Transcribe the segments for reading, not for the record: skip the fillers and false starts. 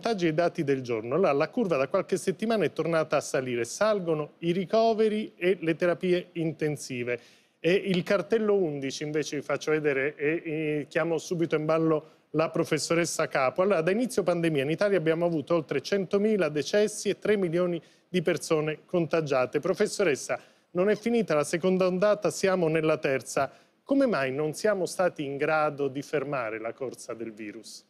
contagi e i dati del giorno. Là, la curva da qualche settimana è tornata a salire, salgono i ricoveri e le terapie intensive. E il cartello 11 invece vi faccio vedere e chiamo subito in ballo la professoressa Capo. Allora, da inizio pandemia in Italia abbiamo avuto oltre 100.000 decessi e 3 milioni di persone contagiate. Professoressa, non è finita la seconda ondata, siamo nella terza. Come mai non siamo stati in grado di fermare la corsa del virus?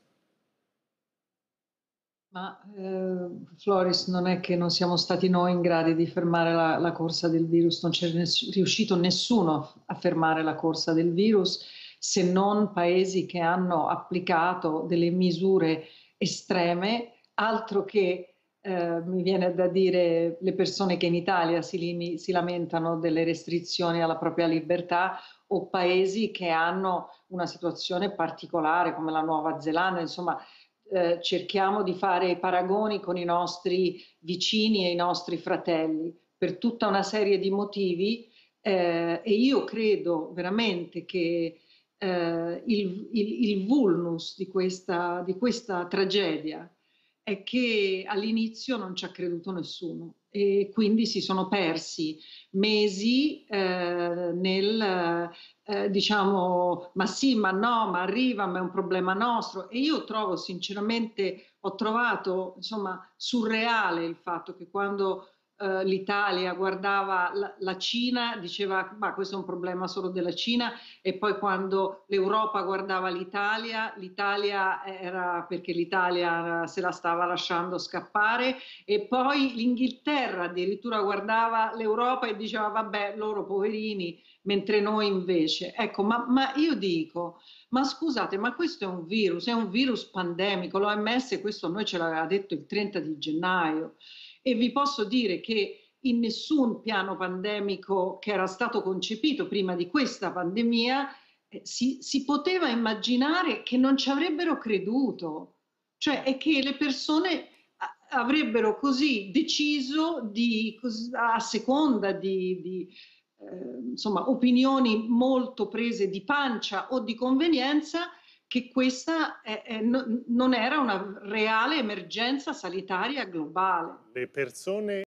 Ma Floris, non è che non siamo stati noi in grado di fermare la corsa del virus, non c'è riuscito nessuno a fermare la corsa del virus, se non paesi che hanno applicato delle misure estreme, altro che mi viene da dire le persone che in Italia si lamentano delle restrizioni alla propria libertà, o paesi che hanno una situazione particolare come la Nuova Zelanda, insomma. Cerchiamo di fare i paragoni con i nostri vicini e i nostri fratelli per tutta una serie di motivi e io credo veramente che il vulnus di questa tragedia è che all'inizio non ci ha creduto nessuno e quindi si sono persi mesi diciamo, ma sì, ma no, ma arriva, ma è un problema nostro. E io trovo sinceramente, ho trovato insomma surreale il fatto che quando l'Italia guardava la Cina diceva ma questo è un problema solo della Cina, e poi quando l'Europa guardava l'Italia era perché l'Italia se la stava lasciando scappare, e poi l'Inghilterra addirittura guardava l'Europa e diceva vabbè, loro poverini, mentre noi invece. Ecco, ma io dico, ma scusate, ma questo è un virus pandemico, l'OMS questo a noi ce l'aveva detto il 30 di gennaio, e vi posso dire che in nessun piano pandemico che era stato concepito prima di questa pandemia si poteva immaginare che non ci avrebbero creduto, cioè è che le persone avrebbero così deciso a seconda insomma, opinioni molto prese di pancia o di convenienza, che questa non era una reale emergenza sanitaria globale. Le persone